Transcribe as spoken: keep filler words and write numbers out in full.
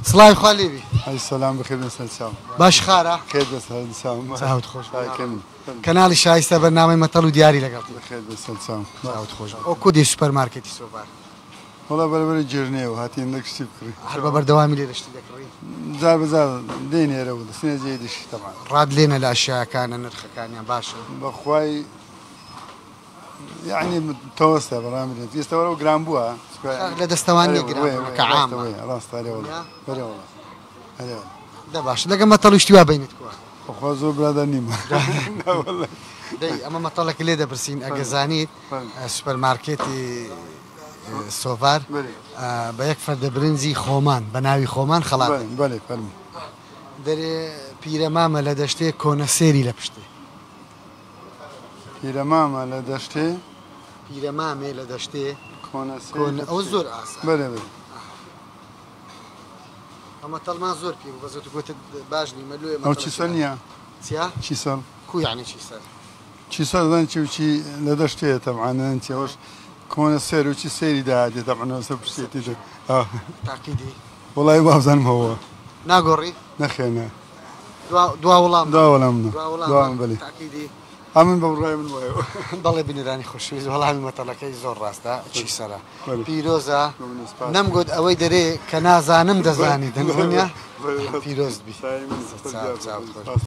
سڵاوی خوا لێبی. سەلام بخێر بێسەر چاوم. باش خارە؟ خێر بێسەر چاوم. چاوت خۆش. چاکەم. کەناڵی شایستە بەرنامەی مەتەڵ و دیاری لەگەڵ. بخێر بێسەر چاوم. چاوت خۆش. ئەو کودی سوپەرمارکێتی سۆڤار. وڵا بەرەبەری جێژنێەوە هاتی نەکشتی بکڕی. هەر بە بەردەوامی لێ دەشتی دەکڕی. جار بەجار دێنێرە و دەستێنە جێی دشی تەمان. ڕاد لێنە لە ئاشیاکانە نرخەکانیان باشە. بەخوای یعنی تەوەستە بەڕامێت ئێستاوەرە و گران بووە. لە دەستەوانی گران کە عامە. ڕاستە هەرێوەڵا. هەرێوەڵا. هەرێوەڵا. دە باشە لەگە مەتەڵیشتی وا بینت کووە. بەخوا زۆر برادەر نیمە. دەی ئەمە مەتەڵێکی لێ دەپرسین ئەگەزانیت سوپەرمارکێتی سۆڤار بە یەک فەردە برنجی خۆمان بە ناوی خۆمان خەڵات. بەڵێ فەرموو. دەرێ پیرەمامە لە دەشتێ کۆنە سێری لە پشتێ. پیرەمامە لە دەشتێ پیرەمامێ لە دەشتێ کۆنە ئەو زۆر ئاسان. بەڵێ بەڵێ. ئەمە تەڵمان زۆر پێ بوو بەزێت گوتت باش نیمە لێ ئەو چیسە نییە؟ چیا؟ چیسەڵ. کو یعنی چیسەر؟ چیسەڵ دەن چی و چی لە دەشتێ تەبعانەن چیەوەش کۆنە سێر و چی سێری داهاتێ تەبعانەوە سەر پشتێتی دێت. تاقیدی؟ وڵای وابزانمەوە. ناگۆڕی؟ نەخێنە. دوا وەڵام؟ دوا وەڵام دوام بەڵێ. تاقیدی؟ ئەمن بە بڕای من وایەوە. بەڵێ بینێرانی خۆشەویست وەڵامی مەتەڵەکەی زۆر ڕاستە چیسەرە. پیرۆزە نەمگوت ئەوەی دەرێ کە نازانم دەزانی دەنگونیا پیرۆز بی.